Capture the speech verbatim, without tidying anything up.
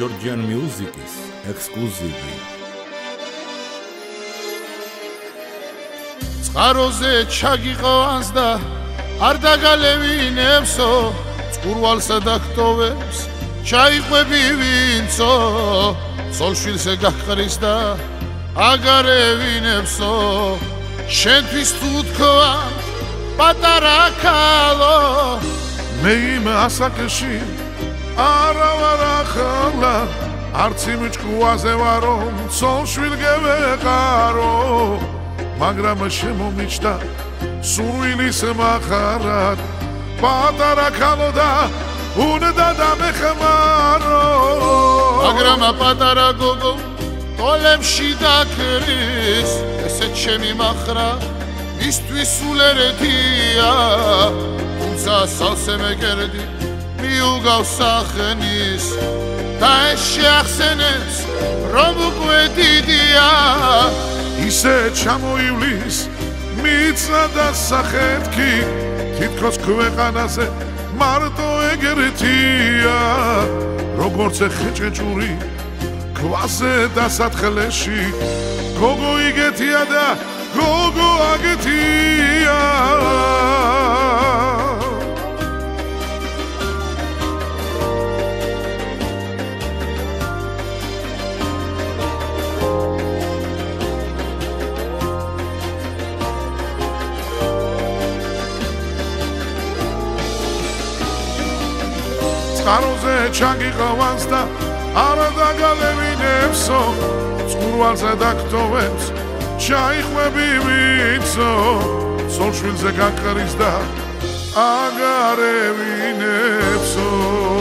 Georgian Music-ის ექსკლუზივი. წყაროზე ჩაგიყვანს და არ დაგალევინებსო, წყურვალსა დაგტოვებს ჩაიყვები ვინცო, ცოლშვილს ეგაყრის და აგარევინებსო, შენთვის თუ თქვა პატარა ქალო, მე იმ ასაკში არა ვარ ახლა, არც იმ ჭკუაზე ვარო, ცოლშვილ გევეყარო, მაგრამ შემომიჩნდა სურვილის მახარად, პატარა ქალო და უნდა დამეხმარო, მაგრამ პატარა გოგო ტოლებში დაქრის, ესე ჩემი მახრა მისთვის სულ ერთია, თუმცა სავსე მეკერდი მიუგავს სახნის და ეს შეახსენებს რომ უკვე დიდია, ისე ჩამოივლის მიწა და სახეთქი, თითქოს ქვეყანაზე მარტო ეგრეთია, როგორც ხეჭეჭური ქვაზე და სათხლეში, გოგო იგეთია და გოგო აგეთია. წყაროზე ჩაგიყვანს და არ დაგალევინებსო, წყურვალზე დაგტოვებს ჩაიყვები ვინცო, ცოლშვილზე გაყრის და აგარევინებსო.